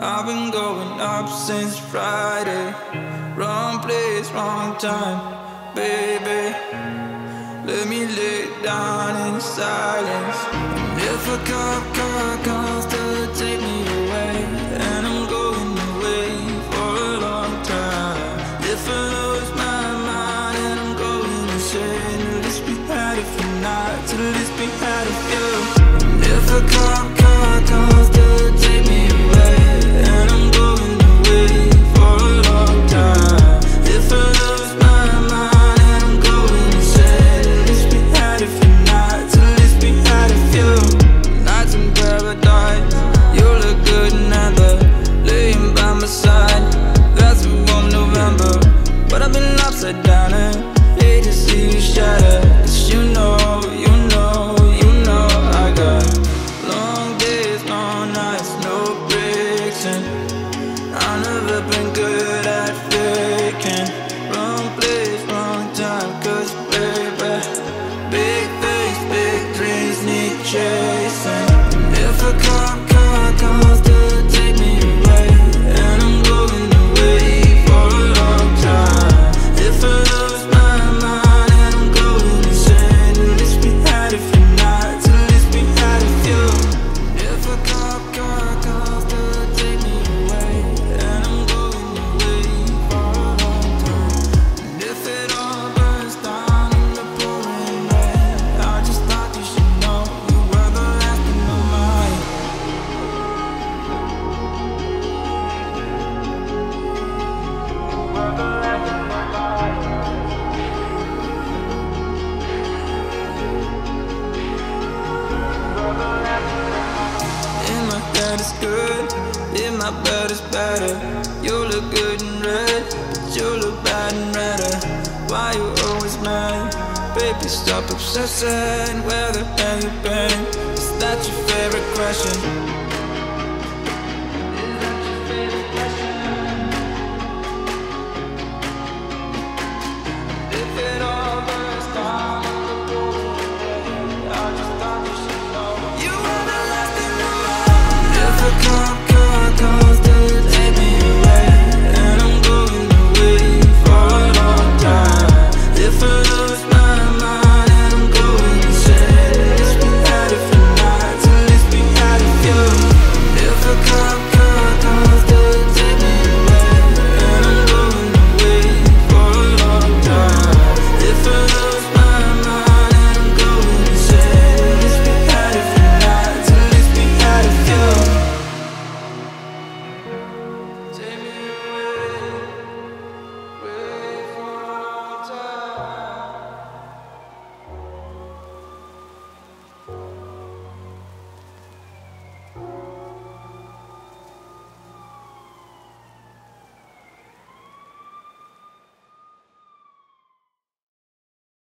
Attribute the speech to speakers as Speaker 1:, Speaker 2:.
Speaker 1: I've been going up since Friday. Wrong place, wrong time, baby. Let me lay down in silence. And if a cop car comes to take me away, and I'm going away for a long time. If I lose my mind and I'm going insane, at least we had it for nights, at least we had a few. And if a cop car comes to take me away, and I'm going away for a long time. If I lose my mind and I'm going insane, at least we had it for nights, at least we had a few. Nights in paradise, you look good in heather, laying by my side. That's a warm November, but I've been upside down and hate to see you shatter. 'Cause you know I got long days, long nights, no breaks, and I've never been good at faking. Wrong place, wrong time, 'cause baby, big face, big dreams need chasing. If a cop car comes to take me away, and I'm going away for a long time. If I lose my mind and I'm going insane, at least we had it for nights, at least we had a few. If a cop car comes to take me away, and I'm going away for a long time. And if it all burns down in the pouring rain, I just thought you should know you were the last in my mind. In my head is good, in my bed is better. You look good in red, but you look bad in redder. Why you always mad? Baby, stop obsessing. Where the hell you been? Is that your favorite question?